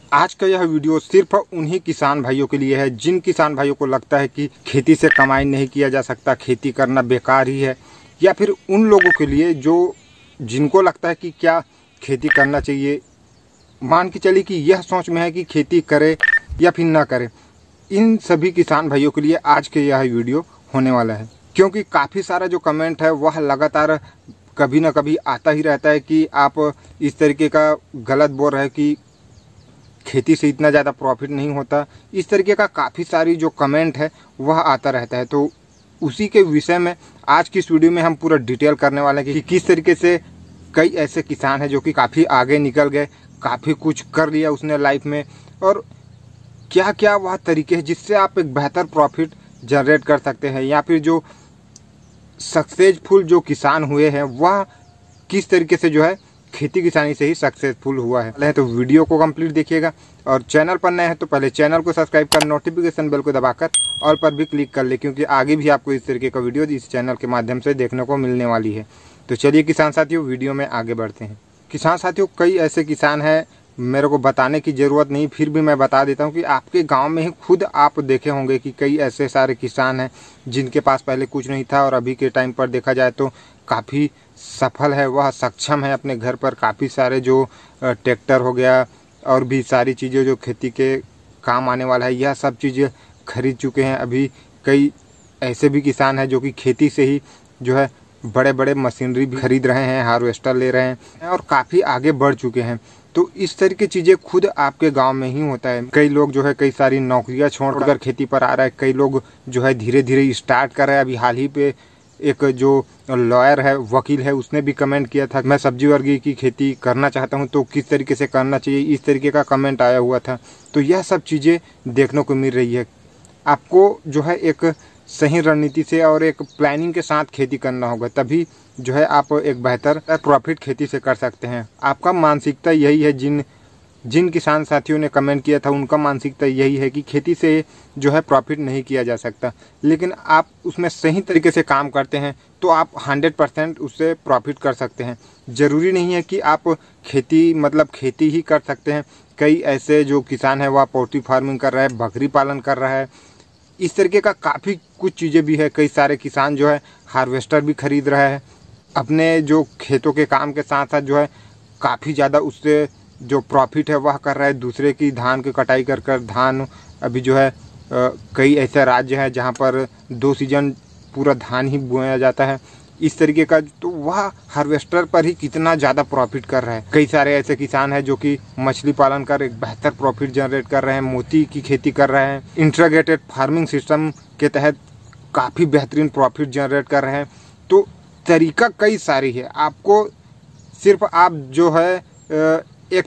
आज का यह वीडियो सिर्फ उन्हीं किसान भाइयों के लिए है जिन किसान भाइयों को लगता है कि खेती से कमाई नहीं किया जा सकता, खेती करना बेकार ही है, या फिर उन लोगों के लिए जिनको लगता है कि क्या खेती करना चाहिए, मान के चलिए कि यह सोच में है कि खेती करे या फिर ना करे। इन सभी किसान भाइयों के लिए आज के यह वीडियो होने वाला है, क्योंकि काफ़ी सारा जो कमेंट है वह लगातार कभी ना कभी आता ही रहता है कि आप इस तरीके का गलत बोल रहे हैं कि खेती से इतना ज़्यादा प्रॉफिट नहीं होता। इस तरीके का काफ़ी सारी जो कमेंट है वह आता रहता है। तो उसी के विषय में आज की इस वीडियो में हम पूरा डिटेल करने वाले हैं कि किस तरीके से कई ऐसे किसान हैं जो कि काफ़ी आगे निकल गए, काफ़ी कुछ कर लिया उसने लाइफ में, और क्या क्या वह तरीके हैं जिससे आप एक बेहतर प्रॉफिट जनरेट कर सकते हैं, या फिर जो सक्सेसफुल जो किसान हुए हैं वह किस तरीके से जो है खेती किसानी से ही सक्सेसफुल हुआ है। तो वीडियो को कंप्लीट देखिएगा, और चैनल पर नए हैं तो पहले चैनल को सब्सक्राइब कर नोटिफिकेशन बेल को दबाकर ऑल पर भी क्लिक कर ले, क्योंकि आगे भी आपको इस तरीके का वीडियो इस चैनल के माध्यम से देखने को मिलने वाली है। तो चलिए किसान साथियों, वीडियो में आगे बढ़ते हैं। किसान साथियों, कई ऐसे किसान हैं, मेरे को बताने की ज़रूरत नहीं, फिर भी मैं बता देता हूं कि आपके गांव में ही खुद आप देखे होंगे कि कई ऐसे सारे किसान हैं जिनके पास पहले कुछ नहीं था और अभी के टाइम पर देखा जाए तो काफ़ी सफल है, वह सक्षम है अपने घर पर काफ़ी सारे जो ट्रैक्टर हो गया और भी सारी चीज़ें जो खेती के काम आने वाला है, यह सब चीज़ें खरीद चुके हैं। अभी कई ऐसे भी किसान हैं जो कि खेती से ही जो है बड़े बड़े मशीनरी भी खरीद रहे हैं, हार्वेस्टर ले रहे हैं और काफ़ी आगे बढ़ चुके हैं। तो इस तरह की चीज़ें खुद आपके गांव में ही होता है। कई लोग जो है कई सारी नौकरियां छोड़कर खेती पर आ रहा है, कई लोग जो है धीरे धीरे स्टार्ट कर रहे हैं। अभी हाल ही पे एक जो लॉयर है, वकील है, उसने भी कमेंट किया था मैं सब्जी वर्गी की खेती करना चाहता हूं तो किस तरीके से करना चाहिए, इस तरीके का कमेंट आया हुआ था। तो यह सब चीज़ें देखने को मिल रही है। आपको जो है एक सही रणनीति से और एक प्लानिंग के साथ खेती करना होगा, तभी जो है आप एक बेहतर प्रॉफिट खेती से कर सकते हैं। आपका मानसिकता यही है, जिन किसान साथियों ने कमेंट किया था उनका मानसिकता यही है कि खेती से जो है प्रॉफिट नहीं किया जा सकता, लेकिन आप उसमें सही तरीके से काम करते हैं तो आप 100% उससे प्रॉफिट कर सकते हैं। ज़रूरी नहीं है कि आप खेती ही कर सकते हैं। कई ऐसे जो किसान है वह पोल्ट्री फार्मिंग कर रहा है, बकरी पालन कर रहा है, इस तरीके का काफ़ी कुछ चीज़ें भी है। कई सारे किसान जो है हार्वेस्टर भी खरीद रहा है, अपने जो खेतों के काम के साथ साथ जो है काफ़ी ज़्यादा उससे जो प्रॉफिट है वह कर रहा है। दूसरे की धान की कटाई कर कर धान, अभी जो है कई ऐसे राज्य हैं जहाँ पर 2 सीजन पूरा धान ही बोया जाता है, इस तरीके का, तो वह हार्वेस्टर पर ही कितना ज़्यादा प्रॉफिट कर रहा है। कई सारे ऐसे किसान हैं जो कि मछली पालन कर एक बेहतर प्रॉफिट जनरेट कर रहे हैं, मोती की खेती कर रहे हैं, इंटीग्रेटेड फार्मिंग सिस्टम के तहत काफ़ी बेहतरीन प्रॉफिट जनरेट कर रहे हैं। तो तरीका कई सारी है, आपको सिर्फ आप जो है एक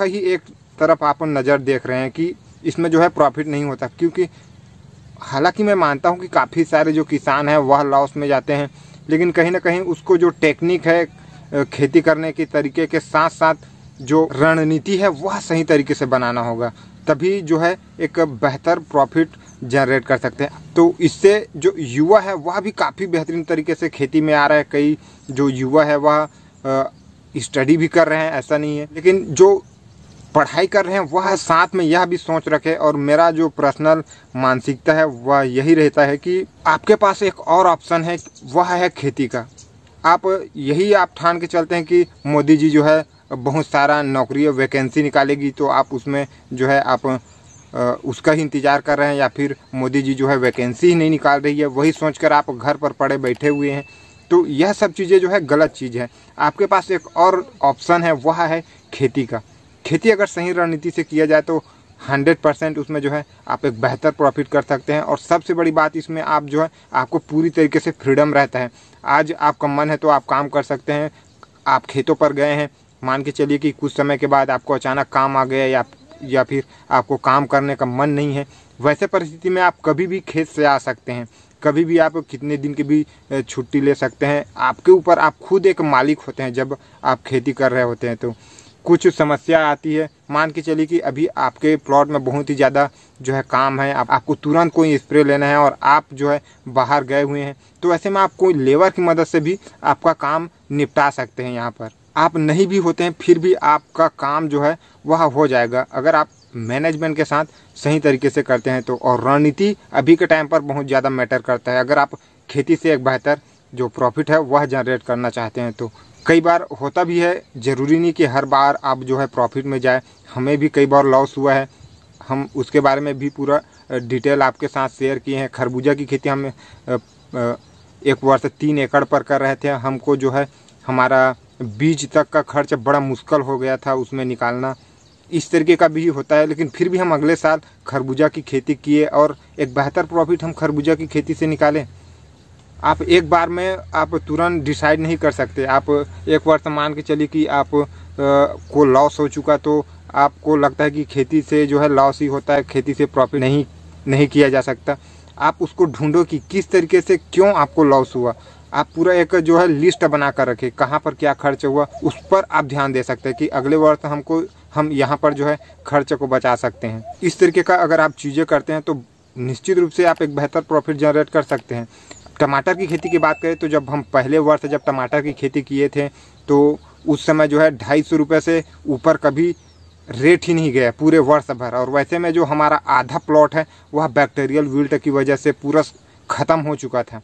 तरफ आप नज़र देख रहे हैं कि इसमें जो है प्रॉफिट नहीं होता, क्योंकि हालांकि मैं मानता हूं कि काफ़ी सारे जो किसान हैं वह लॉस में जाते हैं, लेकिन कहीं ना कहीं उसको जो टेक्निक है खेती करने के तरीके के साथ साथ जो रणनीति है वह सही तरीके से बनाना होगा, तभी जो है एक बेहतर प्रॉफिट जनरेट कर सकते हैं। तो इससे जो युवा है वह भी काफ़ी बेहतरीन तरीके से खेती में आ रहा है। कई जो युवा है वह स्टडी भी कर रहे हैं, ऐसा नहीं है, लेकिन जो पढ़ाई कर रहे हैं वह साथ में यह भी सोच रखे, और मेरा जो पर्सनल मानसिकता है वह यही रहता है कि आपके पास एक और ऑप्शन है, वह है खेती का। आप ठान के चलते हैं कि मोदी जी जो है बहुत सारा नौकरी वैकेंसी निकालेगी तो आप उसमें जो है आप उसका ही इंतज़ार कर रहे हैं, या फिर मोदी जी जो है वैकेंसी ही नहीं निकाल रही है, वही सोचकर आप घर पर पड़े बैठे हुए हैं। तो यह सब चीज़ें जो है गलत चीज़ है। आपके पास एक और ऑप्शन है, वह है खेती का। खेती अगर सही रणनीति से किया जाए तो 100% उसमें जो है आप एक बेहतर प्रॉफिट कर सकते हैं। और सबसे बड़ी बात इसमें आप जो है आपको पूरी तरीके से फ्रीडम रहता है। आज आपका मन है तो आप काम कर सकते हैं। आप खेतों पर गए हैं, मान के चलिए कि कुछ समय के बाद आपको अचानक काम आ गया या फिर आपको काम करने का मन नहीं है, वैसे परिस्थिति में आप कभी भी खेत से आ सकते हैं, कभी भी आप कितने दिन की भी छुट्टी ले सकते हैं। आपके ऊपर आप खुद एक मालिक होते हैं जब आप खेती कर रहे होते हैं। तो कुछ समस्या आती है, मान के चलिए कि अभी आपके प्लॉट में बहुत ही ज़्यादा जो है काम है, आपको तुरंत कोई स्प्रे लेना है और आप जो है बाहर गए हुए हैं, तो ऐसे में आप कोई लेबर की मदद से भी आपका काम निपटा सकते हैं। यहाँ पर आप नहीं भी होते हैं फिर भी आपका काम जो है वह हो जाएगा। अगर आप मैनेजमेंट के साथ सही तरीके से करते हैं तो। और रणनीति अभी के टाइम पर बहुत ज़्यादा मैटर करता है। अगर आप खेती से एक बेहतर जो प्रॉफिट है वह जनरेट करना चाहते हैं तो कई बार होता भी है, ज़रूरी नहीं कि हर बार आप जो है प्रॉफिट में जाए। हमें भी कई बार लॉस हुआ है, हम उसके बारे में भी पूरा डिटेल आपके साथ शेयर किए हैं। खरबूजा की खेती हम एक वर्ष 3 एकड़ पर कर रहे थे। हमको जो है हमारा बीज तक का खर्च बड़ा मुश्किल हो गया था उसमें निकालना। इस तरीके का भी होता है, लेकिन फिर भी हम अगले साल खरबूजा की खेती किए और एक बेहतर प्रॉफिट हम खरबूजा की खेती से निकालें। आप एक बार में आप तुरंत डिसाइड नहीं कर सकते। आप एक वर्ष मान के चलिए कि आप को लॉस हो चुका तो आपको लगता है कि खेती से जो है लॉस ही होता है, खेती से प्रॉफिट नहीं किया जा सकता। आप उसको ढूंढो कि किस तरीके से क्यों आपको लॉस हुआ। आप पूरा एक जो है लिस्ट बना कर रखें, कहाँ पर क्या खर्च हुआ, उस पर आप ध्यान दे सकते हैं कि अगले वर्ष हम यहाँ पर जो है खर्च को बचा सकते हैं। इस तरीके का अगर आप चीज़ें करते हैं तो निश्चित रूप से आप एक बेहतर प्रॉफिट जनरेट कर सकते हैं। टमाटर की खेती की बात करें तो जब हम पहले वर्ष जब टमाटर की खेती किए थे तो उस समय जो है 250 रुपये से ऊपर कभी रेट ही नहीं गया पूरे वर्ष भर। और वैसे में जो हमारा आधा प्लॉट है वह बैक्टीरियल विल्ट की वजह से पूरा ख़त्म हो चुका था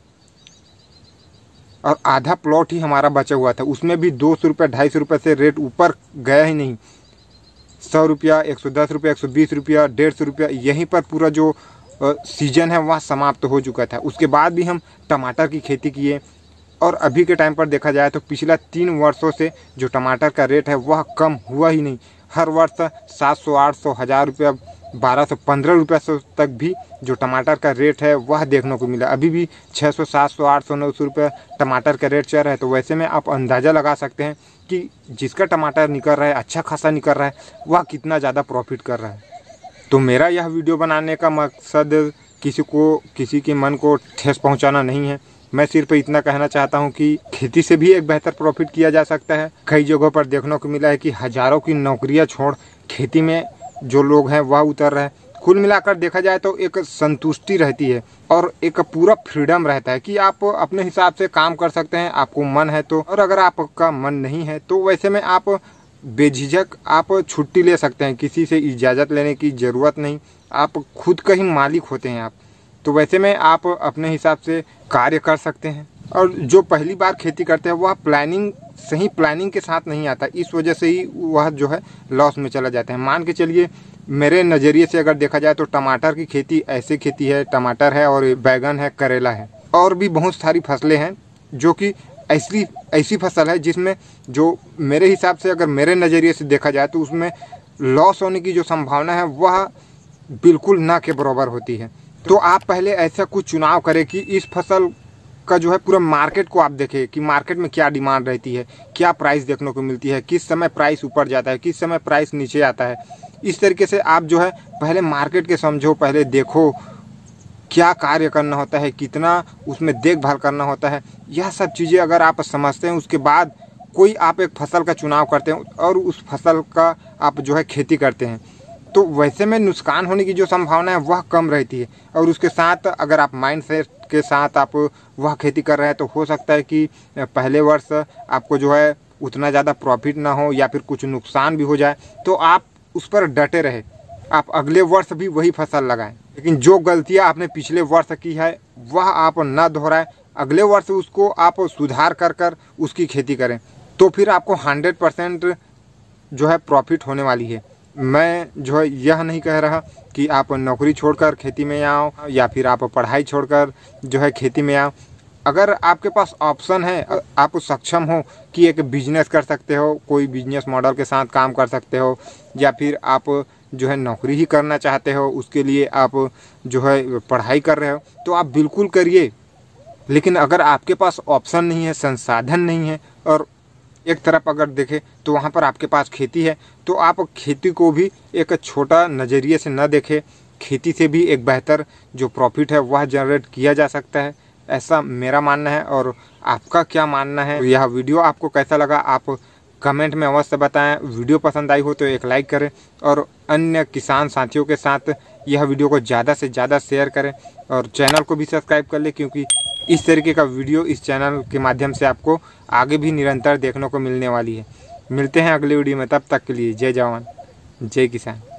और आधा प्लॉट ही हमारा बचा हुआ था। उसमें भी 200 रुपये 250 रुपये से रेट ऊपर गया ही नहीं। 100 रुपया, 110 रुपया, 120 रुपया, 150 रुपया, यहीं पर पूरा जो सीजन है वह समाप्त हो चुका था। उसके बाद भी हम टमाटर की खेती किए और अभी के टाइम पर देखा जाए तो पिछला 3 वर्षों से जो टमाटर का रेट है वह कम हुआ ही नहीं। हर वर्ष 700, 800, 1000 रुपया, 1200, 15 रुपये तक भी जो टमाटर का रेट है वह देखने को मिला। अभी भी 600, 700, 800, 900 रुपये टमाटर का रेट चल रहा है। तो वैसे में आप अंदाज़ा लगा सकते हैं कि जिसका टमाटर निकल रहा है, अच्छा खासा निकल रहा है, वह कितना ज़्यादा प्रॉफिट कर रहा है। तो मेरा यह वीडियो बनाने का मकसद किसी के मन को ठेस पहुंचाना नहीं है। मैं सिर्फ इतना कहना चाहता हूं कि खेती से भी एक बेहतर प्रॉफिट किया जा सकता है। कई जगहों पर देखने को मिला है कि हज़ारों की नौकरियां छोड़ खेती में जो लोग हैं वह उतर रहे हैं। कुल मिलाकर देखा जाए तो एक संतुष्टि रहती है और एक पूरा फ्रीडम रहता है कि आप अपने हिसाब से काम कर सकते हैं, आपको मन है तो। और अगर आपका मन नहीं है तो वैसे में आप बेझिझक आप छुट्टी ले सकते हैं, किसी से इजाज़त लेने की ज़रूरत नहीं। आप खुद का ही मालिक होते हैं आप। तो वैसे में आप अपने हिसाब से कार्य कर सकते हैं। और जो पहली बार खेती करते हैं वह सही प्लानिंग के साथ नहीं आता, इस वजह से ही वह जो है लॉस में चला जाता है। मान के चलिए मेरे नज़रिए से अगर देखा जाए तो टमाटर की खेती ऐसी खेती है, टमाटर है और बैगन है, करेला है और भी बहुत सारी फसलें हैं जो कि ऐसी फसल है जिसमें जो मेरे हिसाब से अगर मेरे नज़रिए से देखा जाए तो उसमें लॉस होने की जो संभावना है वह बिल्कुल ना के बराबर होती है। तो आप पहले ऐसा कुछ चुनाव करें कि इस फसल का जो है पूरा मार्केट को आप देखें कि मार्केट में क्या डिमांड रहती है, क्या प्राइस देखने को मिलती है, किस समय प्राइस ऊपर जाता है, किस समय प्राइस नीचे आता है। इस तरीके से आप जो है पहले मार्केट के समझो, पहले देखो क्या कार्य करना होता है, कितना उसमें देखभाल करना होता है। यह सब चीज़ें अगर आप समझते हैं उसके बाद कोई आप एक फसल का चुनाव करते हैं और उस फसल का आप जो है खेती करते हैं तो वैसे में नुकसान होने की जो संभावना है वह कम रहती है। और उसके साथ अगर आप माइंड सेट के साथ आप वह खेती कर रहे हैं तो हो सकता है कि पहले वर्ष आपको जो है उतना ज़्यादा प्रॉफिट ना हो या फिर कुछ नुकसान भी हो जाए तो आप उस पर डटे रहे, आप अगले वर्ष भी वही फसल लगाएं। लेकिन जो गलतियां आपने पिछले वर्ष की है वह आप न दोहराएं, अगले वर्ष उसको आप सुधार कर उसकी खेती करें तो फिर आपको 100% जो है प्रॉफिट होने वाली है। मैं जो है यह नहीं कह रहा कि आप नौकरी छोड़कर खेती में आओ या फिर आप पढ़ाई छोड़कर जो है खेती में आओ। अगर आपके पास ऑप्शन है, आप सक्षम हो कि एक बिजनेस कर सकते हो, कोई बिजनेस मॉडल के साथ काम कर सकते हो या फिर आप जो है नौकरी ही करना चाहते हो, उसके लिए आप जो है पढ़ाई कर रहे हो तो आप बिल्कुल करिए। लेकिन अगर आपके पास ऑप्शन नहीं है, संसाधन नहीं है और एक तरफ अगर देखें तो वहाँ पर आपके पास खेती है तो आप खेती को भी एक छोटा नज़रिए से न देखें। खेती से भी एक बेहतर जो प्रॉफिट है वह जनरेट किया जा सकता है, ऐसा मेरा मानना है। और आपका क्या मानना है, यह वीडियो आपको कैसा लगा आप कमेंट में अवश्य बताएं। वीडियो पसंद आई हो तो एक लाइक करें और अन्य किसान साथियों के साथ यह वीडियो को ज़्यादा से ज़्यादा शेयर करें और चैनल को भी सब्सक्राइब कर लें क्योंकि इस तरीके का वीडियो इस चैनल के माध्यम से आपको आगे भी निरंतर देखने को मिलने वाली है। मिलते हैं अगले वीडियो में, तब तक के लिए जय जवान जय किसान।